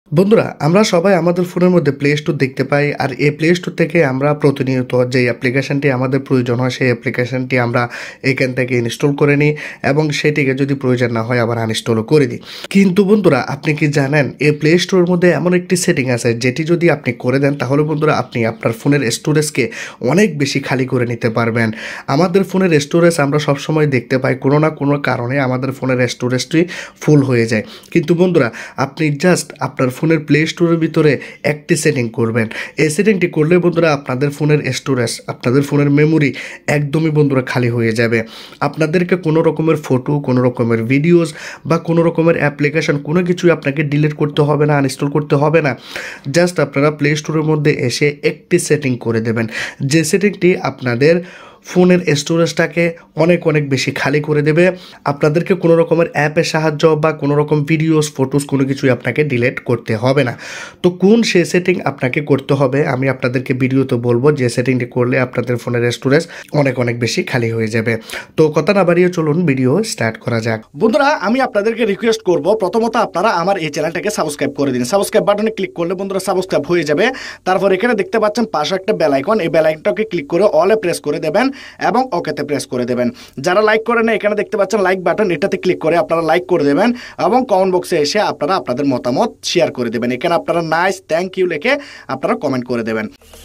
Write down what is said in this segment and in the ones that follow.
বন্ধুরা আমরা সবাই আমাদের ফোনের মধ্যে প্লে স্টোর দেখতে পাই আর এই প্লে স্টোর থেকে আমরা প্রতিনিয়ত যে অ্যাপ্লিকেশনটি আমাদের প্রয়োজন হয় সেই অ্যাপ্লিকেশনটি আমরা এখান থেকে ইনস্টল করে নিই এবং সেটিকে যদি প্রয়োজন না হয় আবার আনইনস্টলও করে দিই। কিন্তু বন্ধুরা আপনি কি জানেন এই প্লে স্টোরের মধ্যে এমন একটি সেটিং আছে যেটি যদি আপনি করে দেন তাহলে বন্ধুরা আপনি আপনার ফোনের স্টোরেজকে অনেক বেশি খালি করে নিতে পারবেন। আমাদের ফোনের স্টোরেজ আমরা সবসময় দেখতে পাই কোনো না কোনো কারণে আমাদের ফোনের স্টোরেজটি ফুল হয়ে যায়, কিন্তু বন্ধুরা আপনি জাস্ট আপনার ফোনের প্লে স্টোরের ভিতরে একটি সেটিং করবেন। এই সেটিংটি করলে বন্ধুরা আপনাদের ফোনের স্টোরেজ, আপনাদের ফোনের মেমোরি একদমই বন্ধুরা খালি হয়ে যাবে। আপনাদেরকে কোনো রকমের ফটো, কোনো রকমের ভিডিওস বা কোনো রকমের অ্যাপ্লিকেশন কোনো কিছুই আপনাকে ডিলিট করতে হবে না, আনইনস্টল করতে হবে না। জাস্ট আপনারা প্লে স্টোরের মধ্যে এসে একটি সেটিং করে দেবেন, যে সেটিংটি আপনাদের ফোনের স্টোরেজটাকে অনেক অনেক বেশি খালি করে দেবে। আপনাদেরকে কোনো রকমের অ্যাপের সাহায্য বা কোনো রকম ভিডিওস, ফটোস কোনো কিছুই আপনাকে ডিলিট করতে হবে না। তো কোন সে সেটিং আপনাকে করতে হবে আমি আপনাদেরকে ভিডিওতে বলবো, যে সেটিংটি করলে আপনাদের ফোনের স্টোরেজ অনেক অনেক বেশি খালি হয়ে যাবে। তো কথা না বাড়িয়ে চলুন ভিডিও স্টার্ট করা যাক। বন্ধুরা আমি আপনাদেরকে রিকোয়েস্ট করব, প্রথমত আপনারা আমার এই চ্যানেলটাকে সাবস্ক্রাইব করে দিন। সাবস্ক্রাইব বাটনে ক্লিক করলে বন্ধুরা সাবস্ক্রাইব হয়ে যাবে। তারপর এখানে দেখতে পাচ্ছেন পাশে একটা বেল আইকন, এই বেল আইকনটাকে ক্লিক করে অলে প্রেস করে দেবেন এবং ওকেতে প্রেস করে দেবেন। যারা লাইক করেন এখানে দেখতে পাচ্ছেন লাইক বাটন, এটাতে ক্লিক করে আপনারা লাইক করে দেবেন এবং কমেন্ট বক্সে এসে আপনারা আপনাদের মতামত শেয়ার করে দেবেন। এখানে আপনারা নাইস, থ্যাংক ইউ লিখে আপনারা কমেন্ট করে দেবেন।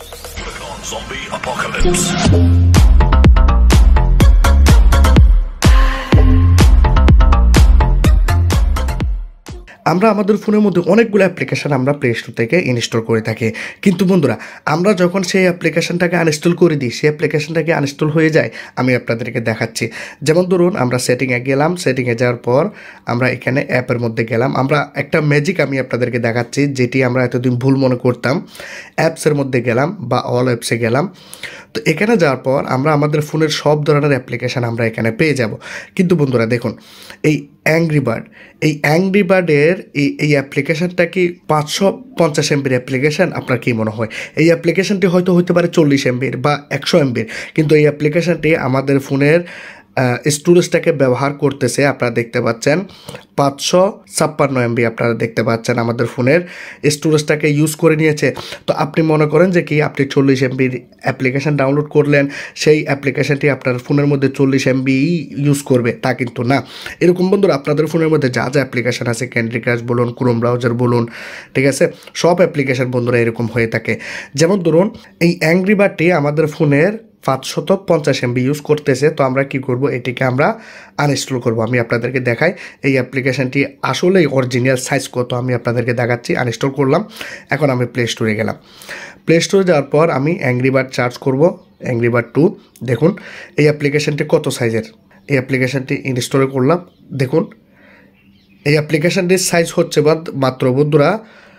আমরা আমাদের ফোনের মধ্যে অনেকগুলো অ্যাপ্লিকেশান আমরা প্লে স্টোর থেকে ইনস্টল করে থাকি, কিন্তু বন্ধুরা আমরা যখন সেই অ্যাপ্লিকেশানটাকে আনইনস্টল করে দিই সেই অ্যাপ্লিকেশানটাকে আনইনস্টল হয়ে যায়। আমি আপনাদেরকে দেখাচ্ছি। যেমন ধরুন আমরা সেটিংয়ে গেলাম, সেটিংয়ে যাওয়ার পর আমরা এখানে অ্যাপের মধ্যে গেলাম। আমরা একটা ম্যাজিক আমি আপনাদেরকে দেখাচ্ছি যেটি আমরা এতদিন ভুল মনে করতাম। অ্যাপসের মধ্যে গেলাম বা অল অ্যাপসে গেলাম। তো এখানে যাওয়ার পর আমরা আমাদের ফোনের সব ধরনের অ্যাপ্লিকেশান আমরা এখানে পেয়ে যাব। কিন্তু বন্ধুরা দেখুন এই অ্যাংরি বার্ড, এই অ্যাংরি বার্ডের এই অ্যাপ্লিকেশানটা কি 550 এমবির অ্যাপ্লিকেশান? আপনার কী মনে হয়? এই অ্যাপ্লিকেশানটি হয়তো হতে পারে 40 এমবির বা 100 এমবির, কিন্তু এই অ্যাপ্লিকেশানটি আমাদের ফোনের স্টোরেজটাকে ব্যবহার করতেছে। আপনারা দেখতে পাচ্ছেন 556 এমবি আপনারা দেখতে পাচ্ছেন আমাদের ফোনের স্টোরেজটাকে ইউজ করে নিয়েছে। তো আপনি মনে করেন যে কি আপনি 40 এমবির অ্যাপ্লিকেশান ডাউনলোড করলেন, সেই অ্যাপ্লিকেশানটি আপনার ফোনের মধ্যে 40 এমবি ইউজ করবে, তা কিন্তু না। এরকম বন্ধুরা আপনাদের ফোনের মধ্যে যা যা অ্যাপ্লিকেশান আছে, ক্যান্ডি ক্রাশ বলুন, ক্রোম ব্রাউজার বলুন, ঠিক আছে, সব অ্যাপ্লিকেশান বন্ধুরা এরকম হয়ে থাকে। যেমন ধরুন এই অ্যাংরি বার্ডটি আমাদের ফোনের 550 এমবি ইউজ করতেছে। তো আমরা কি করব, এটিকে আমরা আনইনস্টল করব। আমি আপনাদেরকে দেখাই এই অ্যাপ্লিকেশানটি আসলেই অরিজিনাল সাইজ কত আমি আপনাদেরকে দেখাচ্ছি। আনইনস্টল করলাম, এখন আমি প্লে স্টোরে গেলাম। প্লে স্টোরে যাওয়ার পর আমি অ্যাংরি বার্ড সার্চ করব, অ্যাংরি বার্ড 2। দেখুন এই অ্যাপ্লিকেশানটি কত সাইজের। এই অ্যাপ্লিকেশানটি ইনস্টল করলাম। দেখুন এই অ্যাপ্লিকেশানটির সাইজ হচ্ছে মাত্র বন্ধুরা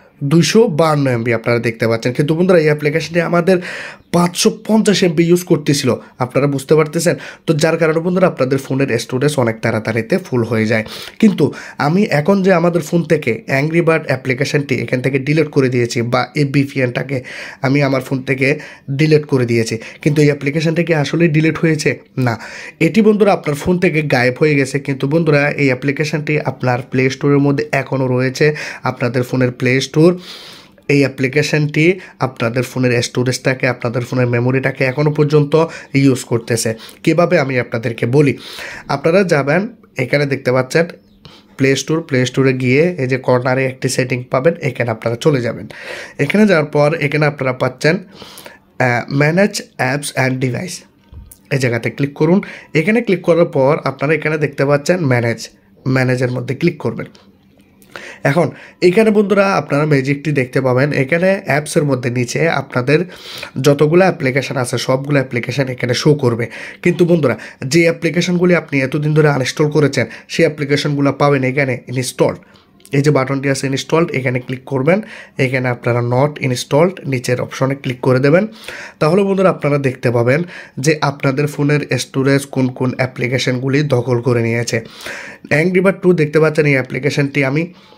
252 এমবি আপনারা দেখতে পাচ্ছেন। কিন্তু বন্ধুরা এই অ্যাপ্লিকেশনটি আমাদের 550 এমবি ইউজ করতেছিল, আপনারা বুঝতে পারতেছেন। তো যার কারণে বন্ধুরা আপনাদের ফোনের স্টোরেজ অনেক তাড়াতাড়িতে ফুল হয়ে যায়। কিন্তু আমি এখন যে আমাদের ফোন থেকে অ্যাংরি বার্ড অ্যাপ্লিকেশনটি এখান থেকে ডিলিট করে দিয়েছি, বা এই VPNটাকে আমি আমার ফোন থেকে ডিলিট করে দিয়েছি, কিন্তু এই অ্যাপ্লিকেশনটা কি আসলেই ডিলিট হয়েছে? না, এটি বন্ধুরা আপনার ফোন থেকে গায়েব হয়ে গেছে। কিন্তু বন্ধুরা এই অ্যাপ্লিকেশনটি আপনার প্লে স্টোরের মধ্যে এখনও রয়েছে। আপনাদের ফোনের প্লে স্টোর এই অ্যাপ্লিকেশানটি আপনাদের ফোনের স্টোরেজটাকে, আপনাদের ফোনের মেমোরিটাকে এখনও পর্যন্ত ইউজ করতেছে। কীভাবে আমি আপনাদেরকে বলি। আপনারা যাবেন, এখানে দেখতে পাচ্ছেন প্লে স্টোর, প্লে স্টোরে গিয়ে এই যে কর্নারে একটি সেটিং পাবেন, এখানে আপনারা চলে যাবেন। এখানে যাওয়ার পর এখানে আপনারা পাচ্ছেন ম্যানেজ অ্যাপস অ্যান্ড ডিভাইস, এই জায়গাতে ক্লিক করুন। এখানে ক্লিক করার পর আপনারা এখানে দেখতে পাচ্ছেন ম্যানেজের মধ্যে ক্লিক করবেন। এখন এখানে বন্ধুরা আপনারা ম্যাজিকটি দেখতে পাবেন। এখানে অ্যাপসের মধ্যে নিচে আপনাদের যতগুলো অ্যাপ্লিকেশান আছে সবগুলো অ্যাপ্লিকেশান এখানে শো করবে। কিন্তু বন্ধুরা যে অ্যাপ্লিকেশানগুলি আপনি এতদিন ধরে আনইনস্টল করেছেন সেই অ্যাপ্লিকেশানগুলো পাবেন এখানে ইনস্টলড, এই যে বাটনটি আছে ইনস্টলড, এখানে ক্লিক করবেন। এখানে আপনারা নট ইনস্টলড নিচের অপশনে ক্লিক করে দেবেন। তাহলে বন্ধুরা আপনারা দেখতে পাবেন যে আপনাদের ফোনের স্টোরেজ কোন কোন অ্যাপ্লিকেশানগুলি দখল করে নিয়েছে। অ্যাংরি বার্ড 2 দেখতে পাচ্ছেন, এই অ্যাপ্লিকেশানটি আমি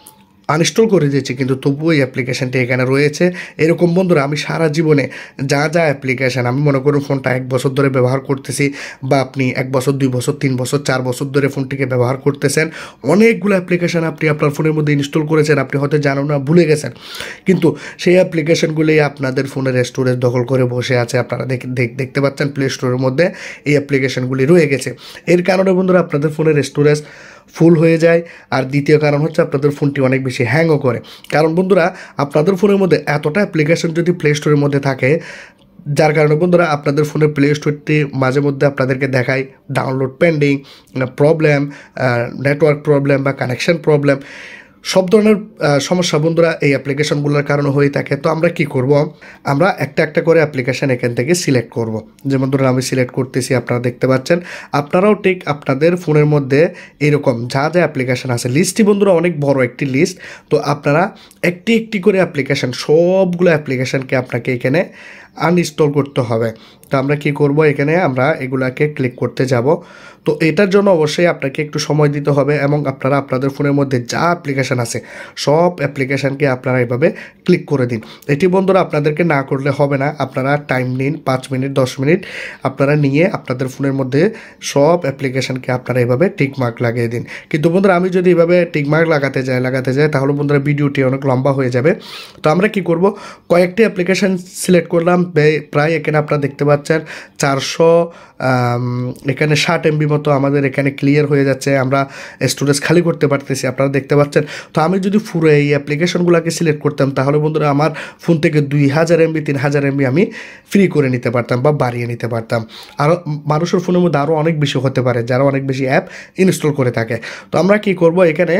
আনইনস্টল করে দিয়েছি, কিন্তু তবুও এই অ্যাপ্লিকেশানটি এখানে রয়েছে। এরকম বন্ধুরা আমি সারা জীবনে যা যা অ্যাপ্লিকেশান, আমি মনে করুন ফোনটা 1 বছর ধরে ব্যবহার করতেছি, বা আপনি 1 বছর 2 বছর 3 বছর 4 বছর ধরে ফোনটিকে ব্যবহার করতেছেন, অনেকগুলো অ্যাপ্লিকেশান আপনি আপনার ফোনের মধ্যে ইনস্টল করেছেন, আপনি হয়তো জানেন না, ভুলে গেছেন, কিন্তু সেই অ্যাপ্লিকেশানগুলি আপনাদের ফোনের স্টোরেজ দখল করে বসে আছে। আপনারা দেখতে পাচ্ছেন প্লে স্টোরের মধ্যে এই অ্যাপ্লিকেশানগুলি রয়ে গেছে। এর কারণে বন্ধুরা আপনাদের ফোনের স্টোরেজ ফুল হয়ে যায়। আর দ্বিতীয় কারণ হচ্ছে আপনাদের ফোনটি অনেক বেশি হ্যাংও করে। কারণ বন্ধুরা আপনাদের ফোনের মধ্যে এতটা অ্যাপ্লিকেশন যদি প্লে স্টোরের মধ্যে থাকে, যার কারণে বন্ধুরা আপনাদের ফোনের প্লে স্টোরটি মাঝে মধ্যে আপনাদেরকে দেখায় download pending, problem, network problem বা কানেকশন প্রবলেম, সব ধরনের সমস্যা বন্ধুরা এই অ্যাপ্লিকেশনগুলোর কারণে হয়ে থাকে। তো আমরা কি করব, আমরা একটা একটা করে অ্যাপ্লিকেশান এখান থেকে সিলেক্ট করব। যেমন ধরুন আমি সিলেক্ট করতেছি, আপনারা দেখতে পাচ্ছেন। আপনারাও ঠিক আপনাদের ফোনের মধ্যে এরকম যা যা অ্যাপ্লিকেশান আছে, লিস্টটি বন্ধুরা অনেক বড় একটি লিস্ট। তো আপনারা একটি একটি করে অ্যাপ্লিকেশান, সবগুলো অ্যাপ্লিকেশানকে আপনাকে এখানে আনইনস্টল করতে হবে। তো আমরা কি করব, এখানে আমরা এগুলাকে ক্লিক করতে যাব। তো এটার জন্য অবশ্যই আপনাকে একটু সময় দিতে হবে, এবং আপনারা আপনাদের ফোনের মধ্যে যা অ্যাপ্লিকেশান আছে সব অ্যাপ্লিকেশানকে আপনারা এভাবে ক্লিক করে দিন। এটি বন্ধুরা আপনাদেরকে না করলে হবে না, আপনারা টাইম নিন 5 মিনিট 10 মিনিট আপনারা নিয়ে আপনাদের ফোনের মধ্যে সব অ্যাপ্লিকেশানকে আপনারা এভাবে টিকমার্ক লাগিয়ে দিন। কিন্তু বন্ধুরা আমি যদি এভাবে টিকমার্ক লাগাতে যাই তাহলে বন্ধুরা ভিডিওটি অনেক লম্বা হয়ে যাবে। তো আমরা কি করব, কয়েকটি অ্যাপ্লিকেশান সিলেক্ট করলাম, প্রায় এখানে আপনারা দেখতে পাচ্ছেন 400 এখানে 60 MB মতো আমাদের এখানে ক্লিয়ার হয়ে যাচ্ছে, আমরা স্টোরেজ খালি করতে পারতেছি, আপনারা দেখতে পাচ্ছেন। তো আমি যদি পুরো এই অ্যাপ্লিকেশনগুলোকে সিলেক্ট করতাম তাহলে বন্ধুরা আমার ফোন থেকে 2000 MB 3000 MB আমি ফ্রি করে নিতে পারতাম বা বাড়িয়ে নিতে পারতাম। আরও মানুষের ফোনের মধ্যে আরও অনেক বেশি হতে পারে যারা অনেক বেশি অ্যাপ ইনস্টল করে থাকে। তো আমরা কি করব, এখানে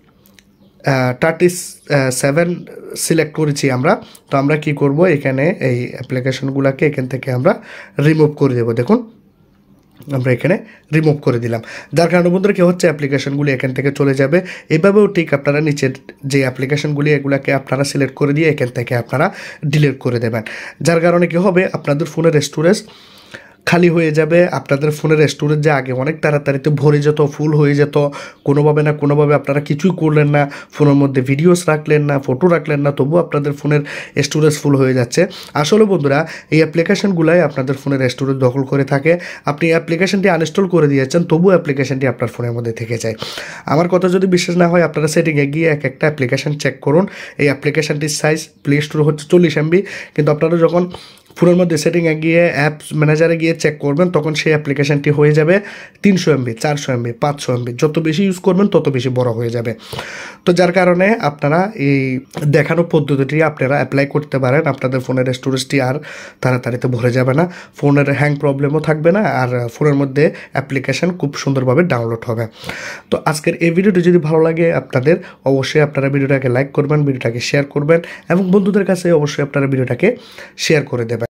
37 সিলেক্ট করেছি আমরা। তো আমরা কি করব, এখানে এই অ্যাপ্লিকেশনগুলোকে এখান থেকে আমরা রিমুভ করে দেবো। দেখুন আমরা এখানে রিমুভ করে দিলাম, যার কারণে বন্ধুরা কী হচ্ছে, অ্যাপ্লিকেশনগুলি এখান থেকে চলে যাবে। এভাবেও ঠিক আপনারা নিচের যে অ্যাপ্লিকেশনগুলি এগুলোকে আপনারা সিলেক্ট করে দিয়ে এখান থেকে আপনারা ডিলিট করে দেবেন, যার কারণে কী হবে, আপনাদের ফোনের স্টোরেজ খালি হয়ে যাবে। আপনাদের ফোনের স্টোরেজ যে আগে অনেক তাড়াতাড়িতে ভরে যেত, ফুল হয়ে যেত, কোনোভাবে না কোনোভাবে আপনারা কিছুই করলেন না, ফোনের মধ্যে ভিডিওস রাখলেন না, ফটো রাখলেন না, তবুও আপনাদের ফোনের স্টোরেজ ফুল হয়ে যাচ্ছে। আসলে বন্ধুরা এই অ্যাপ্লিকেশনগুলাই আপনাদের ফোনের স্টোরেজ দখল করে থাকে। আপনি অ্যাপ্লিকেশনটি আনইনস্টল করে দিয়েছেন, তবুও অ্যাপ্লিকেশনটি আপনার ফোনের মধ্যে থেকে যায়। আমার কথা যদি বিশ্বাস না হয়, আপনারা সেটিংয়ে গিয়ে এক একটা অ্যাপ্লিকেশন চেক করুন। এই অ্যাপ্লিকেশনটির সাইজ প্লে স্টোর হচ্ছে 40 MB, কিন্তু আপনারা যখন ফোনের মধ্যে সেটিংয়ে গিয়ে অ্যাপস ম্যানেজারে গিয়ে চেক করবেন তখন সেই অ্যাপ্লিকেশানটি হয়ে যাবে 300 MB 400 MB 500 MB। যত বেশি ইউজ করবেন তত বেশি বড় হয়ে যাবে। তো যার কারণে আপনারা এই দেখানো পদ্ধতিটি আপনারা অ্যাপ্লাই করতে পারেন। আপনাদের ফোনের স্টোরেজটি আর তাড়াতাড়িতে ভরে যাবে না, ফোনের হ্যাং প্রবলেমও থাকবে না, আর ফোনের মধ্যে অ্যাপ্লিকেশান খুব সুন্দরভাবে ডাউনলোড হবে। তো আজকের এই ভিডিওটি যদি ভালো লাগে আপনাদের, অবশ্যই আপনারা ভিডিওটাকে লাইক করবেন, ভিডিওটাকে শেয়ার করবেন, এবং বন্ধুদের কাছে অবশ্যই আপনারা ভিডিওটাকে শেয়ার করে দেবেন।